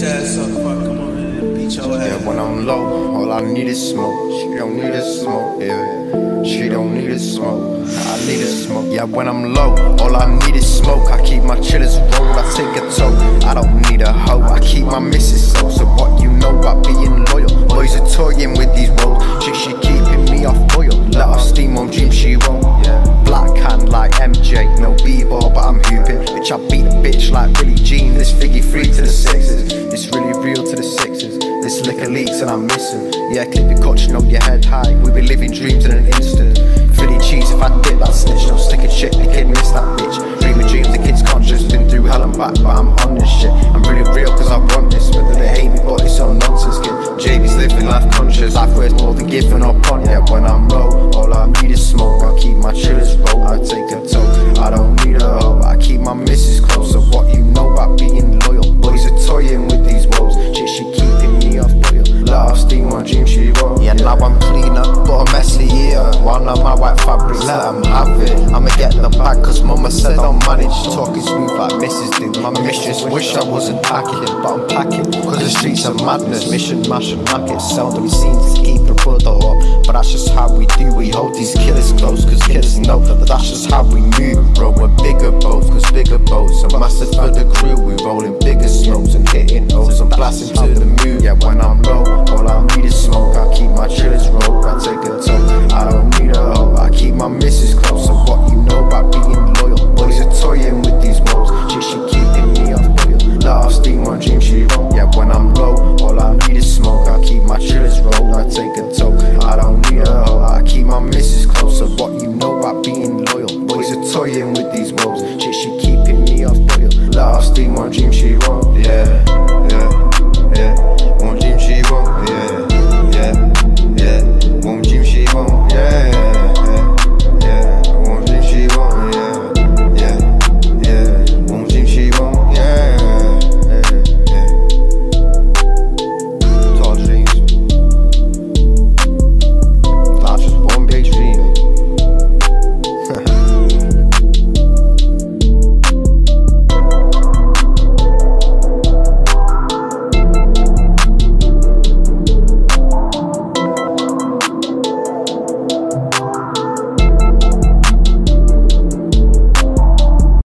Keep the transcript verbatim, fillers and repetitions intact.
bitch ass up, fuck, come on, man, beat your ass. Yeah, when I'm low, all I need is smoke. She don't need a smoke, yeah. She don't need a smoke, I need a smoke. Yeah, when I'm low, all I need is smoke. I keep my chillers rolled, I take a toke. I don't need a hoe, I keep my missus so. So what you know about being loyal? Boys are toying with these roles. Chick, she keeping me off oil. Let off steam on dreams, she won't. Black hand like M J, no b-ball but I'm hooping. Bitch, I beat a bitch like Billie Jean. This figgy free to the sixes, this really real to the sixes. This liquor leaks and I'm missing. Yeah, clip your clutch, know your head high. We be living dreams in an instant. Philly cheese if I dip that snitch. No stick a chick, the kid missed that bitch. Dream of dreams, the kid's conscious. Been through hell and back, but I'm on this shit. I'm really real cause I want this. Whether they hate me, but it's all nonsense, kid. J B's living life conscious. Life worth more than giving up on. Yeah, when I'm low, all I need is smoke. I keep my chillers roll, I take a toke. I don't need a hoe, I keep my missus close. So what you know about being loyal? Boys are toying with these woes. Chick, she keeping me off oil. Let off steam on dream, she won't. Yeah, now I'm cleaner, but a messy eater. One of my white fabrics, let them have it. I'ma get the bag cause mama said I'll manage. Talking smooth like missus do. My mistress wish I wasn't packing, but I'm packing cause the streets are madness. Mission, mash and mack it. Seldom seems to keep a brother up, but that's just how we do. We hold these killers close cause killers know that that's just how we move. Bro, we're bigger